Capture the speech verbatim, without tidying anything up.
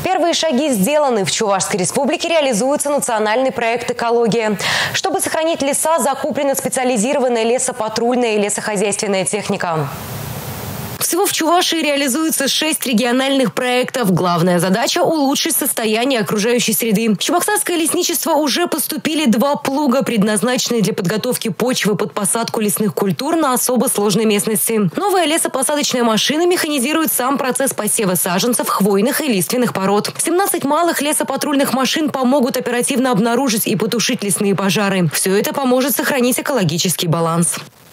Первые шаги сделаны. В Чувашской республике реализуется национальный проект «Экология». Чтобы сохранить леса, закуплена специализированная лесопатрульная и лесохозяйственная техника. Всего в Чувашии реализуется шесть региональных проектов. Главная задача – улучшить состояние окружающей среды. В Чебоксарское лесничество уже поступили два плуга, предназначенные для подготовки почвы под посадку лесных культур на особо сложной местности. Новая лесопосадочная машина механизирует сам процесс посева саженцев, хвойных и лиственных пород. семнадцать малых лесопатрульных машин помогут оперативно обнаружить и потушить лесные пожары. Все это поможет сохранить экологический баланс.